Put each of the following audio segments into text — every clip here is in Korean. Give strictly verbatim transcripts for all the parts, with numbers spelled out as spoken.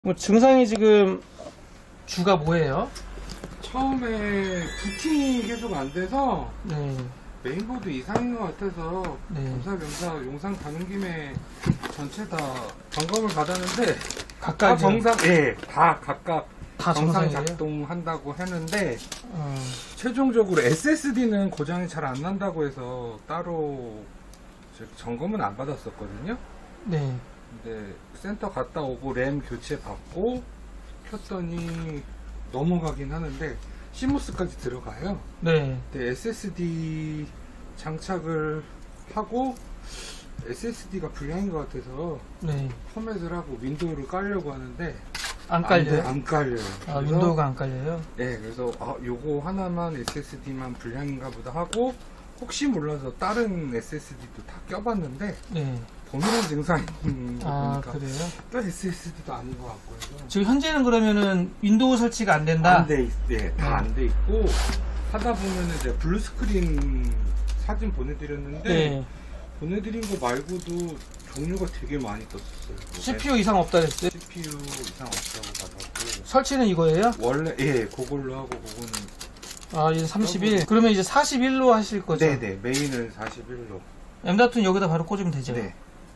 뭐 증상이 지금 주가 뭐예요? 처음에 부팅이 계속 안 돼서 네. 메인보드 이상인 것 같아서 네. 겸사겸사 용산 가는 김에 전체 다 점검을 받았는데 각각 다 정상, 예, 다 각각 다 정상 정상이에요? 작동한다고 했는데 어, 최종적으로 에스에스디는 고장이 잘 안 난다고 해서 따로 점검은 안 받았었거든요. 네. 근데 센터 갔다 오고 램 교체 받고 켰더니 넘어가긴 하는데 시무스까지 들어가요. 네. 근데 에스에스디 장착을 하고 에스에스디가 불량인 것 같아서 네. 포맷을 하고 윈도우를 깔려고 하는데 안 깔려요? 안, 돼, 안 깔려요. 아, 그래서, 윈도우가 안 깔려요? 네, 그래서 아, 요거 하나만 에스에스디만 불량인가 보다 하고 혹시 몰라서 다른 에스에스디도 다 껴봤는데 네. 동일한 증상인 거 아, 보니까 그래요? 또 에스에스디도 아닌 것 같고 해서 지금 현재는 그러면은 윈도우 설치가 안 된다? 안 돼, 네, 다 안 돼 있고 하다 보면은 이제 블루 스크린 사진 보내드렸는데 네. 보내드린 거 말고도 종류가 되게 많이 떴었어요. 씨피유 이상 없다 그랬어요? 씨피유 이상 없다고 받았고 설치는 이거예요? 원래 예 그걸로 하고 그거는 아, 이제 삼십일? 그러면 이제 사십일로 하실 거죠? 네네 메인은 사십일로 엠닷은 여기다 바로 꽂으면 되죠? 네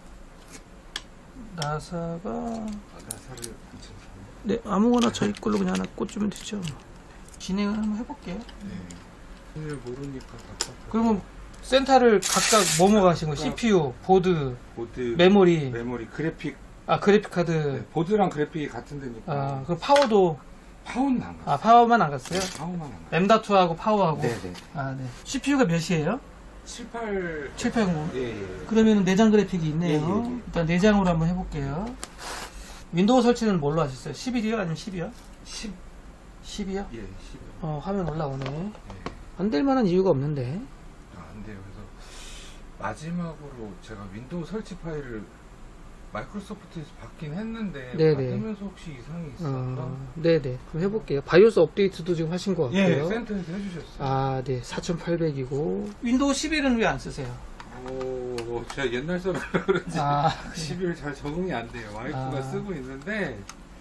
나사가 나사를 네, 아무거나 저희 걸로 그냥 하나 꽂으면 되죠. 진행을 한번 해볼게요. 네 오늘 모르니까 답답해. 그러면 센터를 각각 뭐뭐 가신 거예요? 씨피유, 보드, 보드 메모리, 메모리 그래픽 아 그래픽 카드, 네, 보드랑 그래픽이 같은 데니까 아 그 파워도 파워는 안 갔어요. 아 파워만 안 갔어요? 파워만 안 갔어요. 엠닷하고 파워하고. 네네 아 네. 씨피유가 몇이에요? 칠팔 칠백오십. 예, 예. 그러면 내장 그래픽이 있네요. 예, 예, 예. 일단 내장으로 한번 해볼게요. 윈도우 설치는 뭘로 하셨어요? 십일이요? 아니면 십이요? 십 십이요? 예, 십 어 화면 올라오네. 예. 안 될 만한 이유가 없는데. 아, 안 돼요. 그래서 마지막으로 제가 윈도우 설치 파일을 마이크로소프트에서 받긴 했는데 네네. 받으면서 혹시 이상이 있었나? 어, 네네. 그럼 해볼게요. 바이오스 업데이트도 지금 하신 것 같고요. 예, 센터에서 해주셨어요. 아, 네. 사천팔백이고. 윈도우 십일은 왜 안 쓰세요? 오, 제가 옛날 사람이라 그런지 아, 십일 잘 적응이 안 돼요. 와이프가 아. 쓰고 있는데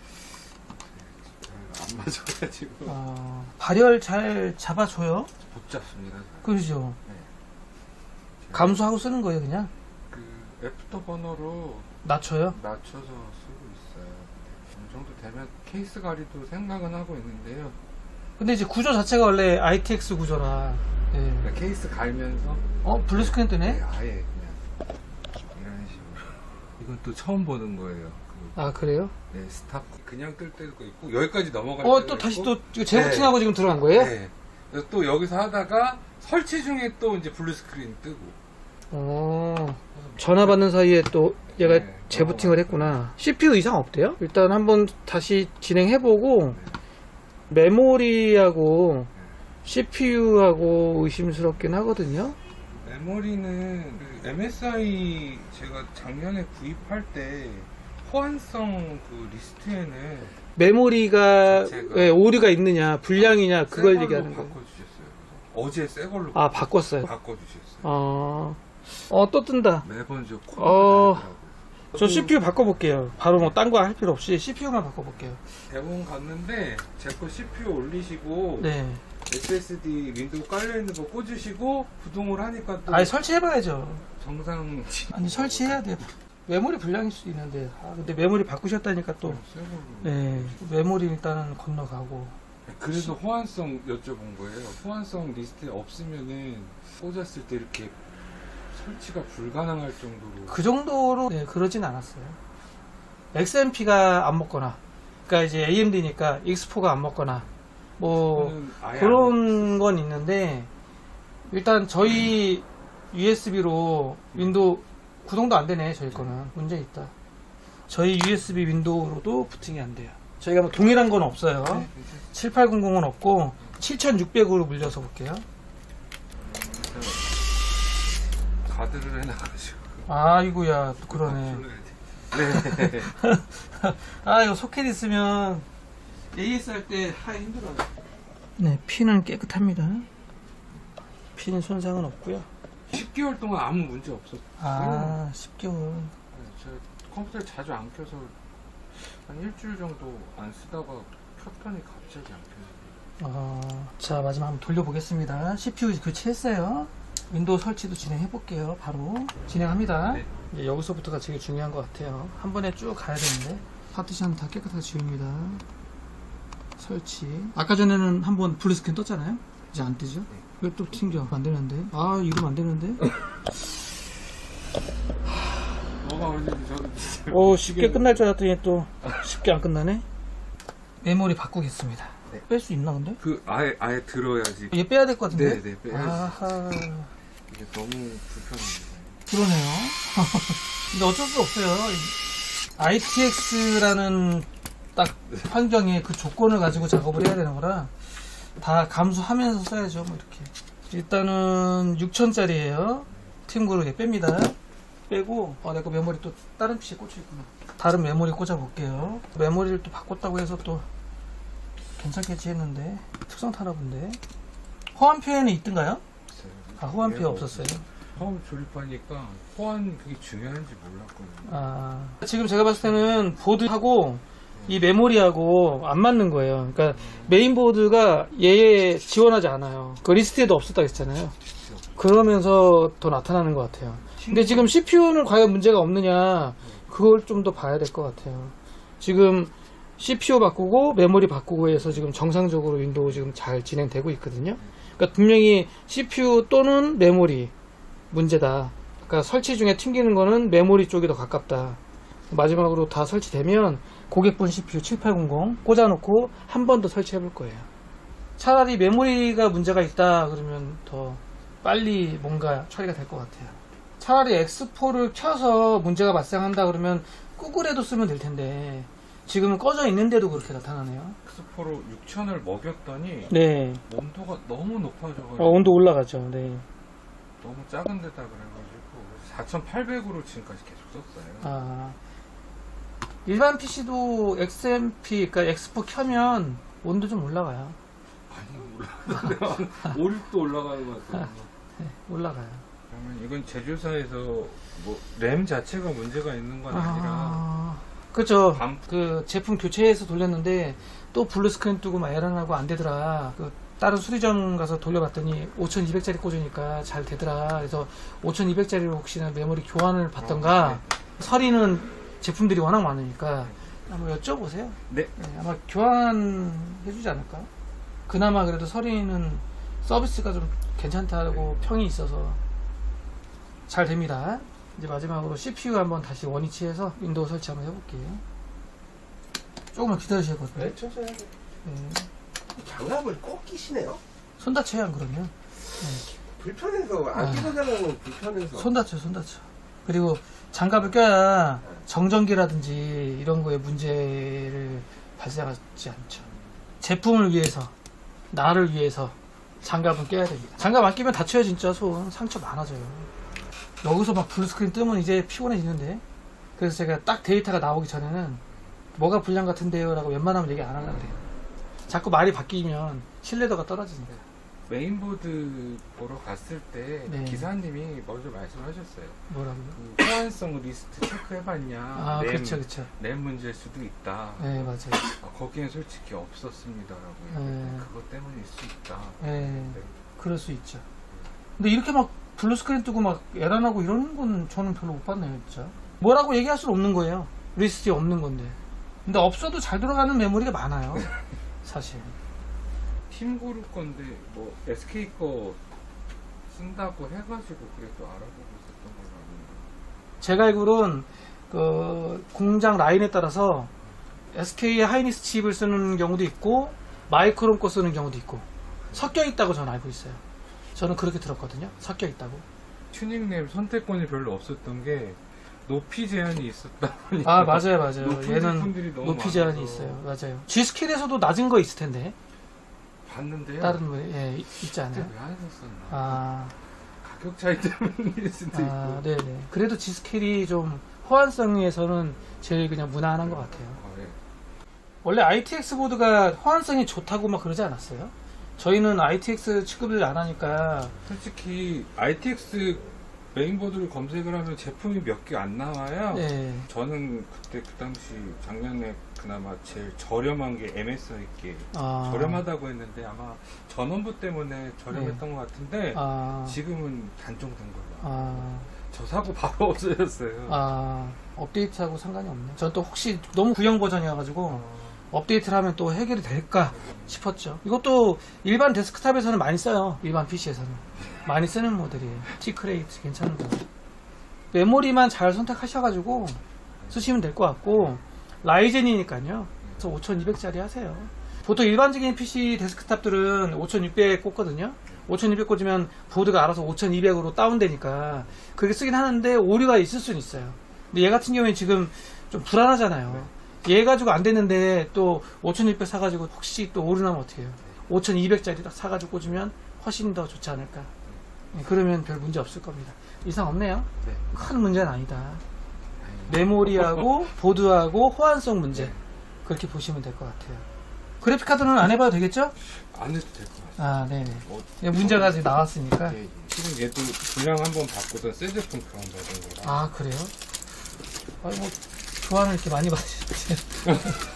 잘 안 맞아가지고 어, 발열 잘 잡아줘요? 못 잡습니다. 그러죠. 네. 감수하고 쓰는 거예요, 그냥? 그 애프터 버너로 낮춰요? 낮춰서 쓰고 있어요. 어느 정도 되면 케이스 가리도 생각은 하고 있는데요. 근데 이제 구조 자체가 원래 아이티엑스 구조라. 예. 그러니까 케이스 갈면서 어, 블루 스크린 뜨네? 네, 아예 그냥 이런 식으로. 이건 또 처음 보는 거예요. 그, 아, 그래요? 네, 스탑 그냥 뜰 때도 있고 여기까지 넘어갈 어, 때도 또 다시 있고. 또 이거 재부팅하고 네. 지금 들어간 거예요? 네. 그래서 또 여기서 하다가 설치 중에 또 이제 블루 스크린 뜨고. 어, 전화 받는 사이에 또 얘가 네, 재부팅을 했구나. 씨피유 이상 없대요? 일단 한번 다시 진행해보고, 메모리하고 씨피유하고 의심스럽긴 하거든요. 메모리는 그 엠에스아이 제가 작년에 구입할 때 호환성 그 리스트에는 메모리가 자체가- 왜 오류가 있느냐, 불량이냐, 그걸 새 걸로 얘기하는 거예요. 바꿔주셨어요. 어제 새 걸로 아, 바꿨어요. 바꿔주셨어요. 어, 어, 또 뜬다. 매번 저 코드 어. 다르더라고요. 저 씨피유 바꿔볼게요. 바로 뭐 딴 거 할 필요 없이 씨피유만 바꿔볼게요. 대본 갔는데 제 거 씨피유 올리시고 네. 에스에스디 윈도우 깔려있는 거 꽂으시고 구동을 하니까 또 아니, 설치해봐야죠. 정상 아니, 설치해야 돼요. 메모리 불량일 수 있는데. 아, 근데 메모리 바꾸셨다니까 또. 새 걸로. 네. 메모리 일단은 건너가고. 그래서 호환성 여쭤본 거예요. 호환성 리스트에 없으면은 꽂았을 때 이렇게 설치가 불가능할 정도로. 그 정도로, 네, 그러진 않았어요. 엑스엠피가 안 먹거나. 그러니까 이제 에이엠디니까 익스포가 안 먹거나. 뭐, 저는 아예 안 그런 건 있는데, 일단 저희 유에스비로 윈도우, 구동도 안 되네, 저희 거는. 문제 있다. 저희 유에스비 윈도우로도 부팅이 안 돼요. 저희가 뭐 동일한 건 없어요. 네, 칠팔공공은 없고, 칠천육백으로 물려서 볼게요. 가드를 해놔가지고. 아이고야, 또 그러네. 네. 아, 이거 소켓 있으면 에이에스 할 때 하기 힘들어요. 네, 핀은 깨끗합니다. 핀 손상은 없고요. 십 개월 동안 아무 문제 없었어요. 아, 십 개월. 네, 제가 컴퓨터를 자주 안 켜서 한 일주일 정도 안 쓰다가 켰더니 갑자기 안 켜지네. 어, 자, 마지막 한번 돌려보겠습니다. 씨피유 교체했어요. 윈도우 설치도 진행해 볼게요. 바로 진행합니다. 네. 이제 여기서부터가 제일 중요한 것 같아요. 한 번에 쭉 가야 되는데 파티션 다 깨끗하게 지웁니다. 설치. 아까 전에는 한번 블루스크린 떴잖아요. 이제 안 뜨죠? 왜 또 튕겨? 안 되는데. 아, 이거 안 되는데. 뭐가 문제인지 저도 진짜 오, 쉽게 끝날 줄 알았더니 또 쉽게 안 끝나네. 메모리 바꾸겠습니다. 네. 뺄 수 있나 근데? 그 아예 아예 들어야지. 얘 빼야 될 것 같은데? 네, 네, 빼야지. 아하. 이게 너무 불편합니다. 그러네요. 근데 어쩔 수 없어요. 아이티엑스라는 딱 환경에 그 조건을 가지고 작업을 해야 되는 거라 다 감수하면서 써야죠. 뭐 이렇게. 일단은 육천짜리예요. 팀그룹 얘 뺍니다. 빼고 어, 내거 메모리 또 다른 피시에 꽂혀 있구나. 다른 메모리 꽂아 볼게요. 메모리를 또 바꿨다고 해서 또 괜찮겠지 했는데 특성 타나 본데. 호환 표에는 있던가요? 아, 호환 표 없었어요. 처음 조립하니까 호환 그게 중요한지 몰랐거든요. 아, 지금 제가 봤을 때는 보드하고 이 메모리하고 안 맞는 거예요. 그러니까 메인보드가 얘에 지원하지 않아요. 그 리스트에도 없었다고 했잖아요. 그러면서 더 나타나는 것 같아요. 근데 지금 씨피유는 과연 문제가 없느냐, 그걸 좀 더 봐야 될 것 같아요. 지금 씨피유 바꾸고 메모리 바꾸고 해서 지금 정상적으로 윈도우 지금 잘 진행되고 있거든요. 그러니까 분명히 씨피유 또는 메모리 문제다. 그러니까 설치 중에 튕기는 거는 메모리 쪽이 더 가깝다. 마지막으로 다 설치되면 고객분 씨피유 칠팔공공 꽂아놓고 한 번 더 설치해 볼 거예요. 차라리 메모리가 문제가 있다 그러면 더 빨리 뭔가 처리가 될 것 같아요. 차라리 엑스포를 켜서 문제가 발생한다 그러면 구글에도 쓰면 될 텐데 지금은 꺼져 있는데도 그렇게 나타나네요. 엑스포로 육천을 먹였더니 네. 온도가 너무 높아져가지고 어, 온도 올라가죠. 네. 너무 작은 데다 그래가지고 사천팔백으로 지금까지 계속 썼어요. 아, 일반 피시도 엑스엠피, 그러니까 엑스포 켜면 온도 좀 올라가요. 많이 올라가요. 오, 육도 올라가는 것 같아요. 네, 올라가요. 그러면 이건 제조사에서 뭐 램 자체가 문제가 있는 건 아니라 아, 그렇죠. 밤- 그 제품 교체해서 돌렸는데 또 블루 스크린 뜨고 막 에러나고 안 되더라. 그 다른 수리점 가서 돌려봤더니 오천이백짜리 꽂으니까 잘 되더라. 그래서 오천이백짜리로 혹시나 메모리 교환을 받던가. 어, 네. 서리는 제품들이 워낙 많으니까 한번 여쭤보세요. 네. 네, 아마 교환해주지 않을까? 그나마 그래도 서리는 서비스가 좀 괜찮다고 평이 있어서 잘 됩니다. 이제 마지막으로 씨피유 한번 다시 원위치해서 윈도우 설치 한번 해볼게요. 조금만 기다리셔야 거든요. 네, 천천히 하세요. 네. 장갑을 꼭 끼시네요? 손 다쳐요, 안 그러면? 불편해서, 안 끼고 다니면 불편해서. 손 다쳐, 손 다쳐. 그리고 장갑을 껴야 정전기라든지 이런 거에 문제를 발생하지 않죠. 제품을 위해서, 나를 위해서 장갑은 껴야 됩니다. 장갑 안 끼면 다쳐요, 진짜. 손 상처 많아져요. 여기서 막 블루스크린 뜨면 이제 피곤해지는데. 그래서 제가 딱 데이터가 나오기 전에는 뭐가 불량 같은데요 라고 웬만하면 얘기 안 하려고 그래요. 자꾸 말이 바뀌면 신뢰도가 떨어지니까. 메인보드 보러 갔을 때 네. 기사님이 먼저 말씀하셨어요. 뭐라고요? 그 호환성 리스트 체크해봤냐? 아, 램, 그쵸, 그쵸. 램 문제일 수도 있다. 네, 맞아요. 아, 거기엔 솔직히 없었습니다라고. 네. 그것 때문일 수 있다. 네, 그럴 수 있죠. 근데 이렇게 막 블루스크린 뜨고 막 에러나고 이런 건 저는 별로 못 봤네요, 진짜. 뭐라고 얘기할 수는 없는 거예요. 리스트에 없는 건데. 근데 없어도 잘 돌아가는 메모리가 많아요. 사실. 팀그룹 건데 뭐 에스케이 거 쓴다고 해가지고 그래도 알아보고 있었던 건 아닌가. 제가 알기로는 그 공장 라인에 따라서 에스케이의 하이니스 칩을 쓰는 경우도 있고 마이크론 거 쓰는 경우도 있고 섞여 있다고 저는 알고 있어요. 저는 그렇게 들었거든요. 섞여 있다고. 튜닝램 선택권이 별로 없었던 게 높이 제한이 있었다 보니까. 아, 맞아요, 맞아요. 높은 얘는 제품들이 너무 높이 제한이 많아서. 있어요. 맞아요. G스킬에서도 낮은 거 있을 텐데. 봤는데요. 다른 뭐, 예, 있- 있지 그때 않아요? 왜 안 샀었나? 아, 가격 차이 때문일 수도 아, 있고. 네네. 그래도 G스킬이 좀 호환성에서는 제일 그냥 무난한 것 같아요. 아, 예. 원래 아이티엑스 보드가 호환성이 좋다고 막 그러지 않았어요? 저희는 아이티엑스 취급을 안 하니까. 솔직히 아이티엑스 메인보드를 검색을 하면 제품이 몇 개 안 나와요. 네. 저는 그때 그 당시 작년에 그나마 제일 저렴한 게 엠에스아이께 아. 저렴하다고 했는데 아마 전원부 때문에 저렴했던 네. 것 같은데 아. 지금은 단종된 걸로. 아. 저 사고 바로 없어졌어요. 아. 업데이트하고 상관이 없네. 전 또 혹시 너무 구형 버전이어가지고 업데이트를 하면 또 해결이 될까 싶었죠. 이것도 일반 데스크탑에서는 많이 써요. 일반 피시에서는 많이 쓰는 모델이에요. T크레이트 괜찮은 거. 메모리만 잘 선택하셔가지고 쓰시면 될 것 같고, 라이젠이니까요. 그래서 오천이백 짜리 하세요. 보통 일반적인 피시 데스크탑들은 오천육백 꽂거든요. 오천이백 꽂으면 보드가 알아서 오천이백으로 다운되니까 그렇게 쓰긴 하는데 오류가 있을 수는 있어요. 근데 얘 같은 경우에 지금 좀 불안하잖아요. 얘 가지고 안 됐는데 또 오천육백 사가지고 혹시 또 오류나면 어떻게 해요? 오천이백 짜리 딱 사가지고 꽂으면 훨씬 더 좋지 않을까. 네, 그러면 별 문제 없을 겁니다. 이상 없네요. 네. 큰 문제는 아니다. 메모리하고 보드하고 호환성 문제, 그렇게 보시면 될 것 같아요. 그래픽카드는 안 해봐도 되겠죠? 안 해도 될 것 같아요. 아, 네네. 어, 예, 문제가 지금 나왔으니까. 예, 지금 얘도 분량 한번 바꾸던 셋제품 교환받은 거라. 아, 그래요? 아니, 뭐, 교환을 이렇게 많이 받으셨지.